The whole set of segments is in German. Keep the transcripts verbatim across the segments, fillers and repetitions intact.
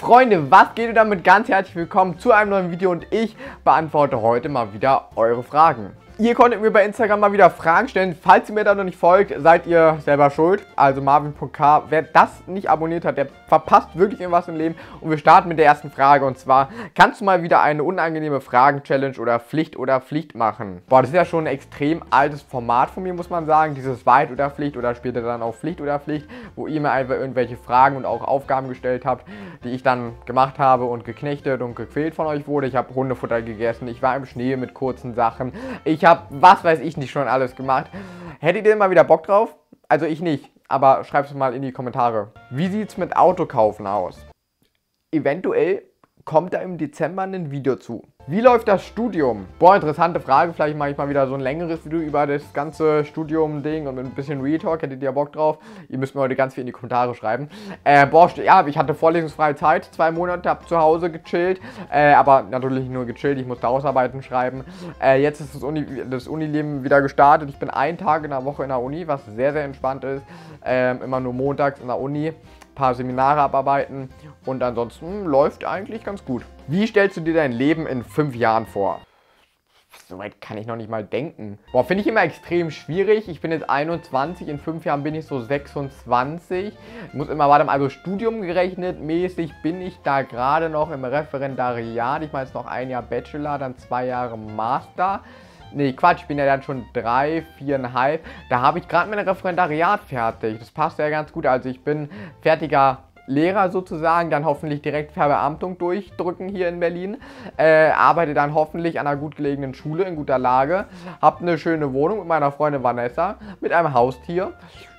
Freunde, was geht und damit ganz herzlich willkommen zu einem neuen Video und ich beantworte heute mal wieder eure Fragen. Ihr konntet mir bei Instagram mal wieder Fragen stellen. Falls ihr mir da noch nicht folgt, seid ihr selber schuld. Also Marvin Punkt K. Wer das nicht abonniert hat, der verpasst wirklich irgendwas im Leben. Und wir starten mit der ersten Frage. Und zwar, kannst du mal wieder eine unangenehme Fragen-Challenge oder Pflicht oder Pflicht machen? Boah, das ist ja schon ein extrem altes Format von mir, muss man sagen. Dieses Wahrheit oder Pflicht oder später dann auch Pflicht oder Pflicht, wo ihr mir einfach irgendwelche Fragen und auch Aufgaben gestellt habt, die ich dann gemacht habe und geknechtet und gequält von euch wurde. Ich habe Hundefutter gegessen, ich war im Schnee mit kurzen Sachen. Ich habe, was weiß ich nicht, schon alles gemacht. Hättet ihr mal wieder Bock drauf? Also ich nicht, aber schreibt es mal in die Kommentare. Wie sieht es mit Autokaufen aus? Eventuell kommt da im Dezember ein Video zu. Wie läuft das Studium? Boah, interessante Frage. Vielleicht mache ich mal wieder so ein längeres Video über das ganze Studium-Ding und mit ein bisschen Real Talk. Hättet ihr Bock drauf? Ihr müsst mir heute ganz viel in die Kommentare schreiben. Äh, boah, ja, ich hatte vorlesungsfreie Zeit. Zwei Monate, habe zu Hause gechillt. Äh, aber natürlich nur gechillt. Ich musste Hausarbeiten schreiben. Äh, jetzt ist das, Uni, das Unileben wieder gestartet. Ich bin einen Tag in der Woche in der Uni, was sehr, sehr entspannt ist. Äh, immer nur montags in der Uni. Paar Seminare abarbeiten und ansonsten läuft eigentlich ganz gut. Wie stellst du dir dein Leben in fünf Jahren vor? Soweit kann ich noch nicht mal denken. Boah, finde ich immer extrem schwierig. Ich bin jetzt einundzwanzig, in fünf Jahren bin ich so sechsundzwanzig. Ich muss immer, warte mal, also Studium gerechnet mäßig bin ich da gerade noch im Referendariat. Ich meine jetzt noch ein Jahr Bachelor, dann zwei Jahre Master. Nee, Quatsch, ich bin ja dann schon drei, viereinhalb. Da habe ich gerade mein Referendariat fertig. Das passt ja ganz gut. Also ich bin fertiger Lehrer sozusagen, dann hoffentlich direkt Verbeamtung durchdrücken hier in Berlin. Äh, arbeite dann hoffentlich an einer gut gelegenen Schule in guter Lage. Hab eine schöne Wohnung mit meiner Freundin Vanessa, mit einem Haustier.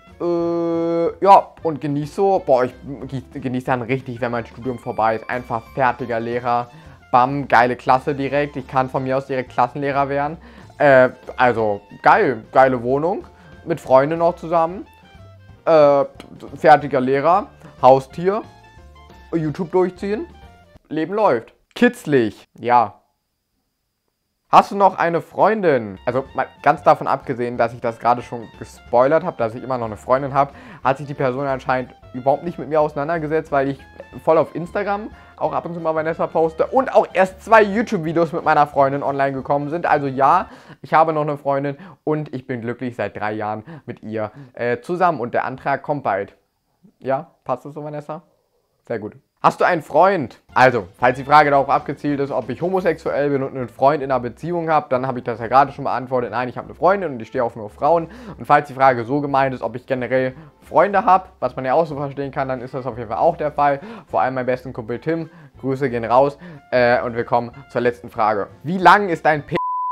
Äh, ja, und genieße so, boah, ich genieße dann richtig, wenn mein Studium vorbei ist. Einfach fertiger Lehrer. Bam, geile Klasse direkt. Ich kann von mir aus direkt Klassenlehrer werden. Äh, also geil, geile Wohnung. Mit Freunden noch zusammen. Äh, fertiger Lehrer. Haustier. YouTube durchziehen. Leben läuft. Kitzlig. Ja. Hast du noch eine Freundin? Also mal ganz davon abgesehen, dass ich das gerade schon gespoilert habe, dass ich immer noch eine Freundin habe, hat sich die Person anscheinend überhaupt nicht mit mir auseinandergesetzt, weil ich voll auf Instagram auch ab und zu mal Vanessa poste und auch erst zwei YouTube-Videos mit meiner Freundin online gekommen sind. Also ja, ich habe noch eine Freundin und ich bin glücklich seit drei Jahren mit ihr äh, zusammen und der Antrag kommt bald. Ja, passt das so, Vanessa? Sehr gut. Hast du einen Freund? Also, falls die Frage darauf abgezielt ist, ob ich homosexuell bin und einen Freund in einer Beziehung habe, dann habe ich das ja gerade schon beantwortet. Nein, ich habe eine Freundin und ich stehe auf nur Frauen. Und falls die Frage so gemeint ist, ob ich generell Freunde habe, was man ja auch so verstehen kann, dann ist das auf jeden Fall auch der Fall. Vor allem mein besten Kumpel Tim. Grüße gehen raus. Äh, und wir kommen zur letzten Frage. Wie lang ist dein P...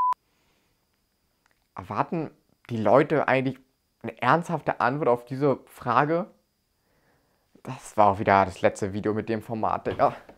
Erwarten die Leute eigentlich eine ernsthafte Antwort auf diese Frage? Das war auch wieder das letzte Video mit dem Format, Digga.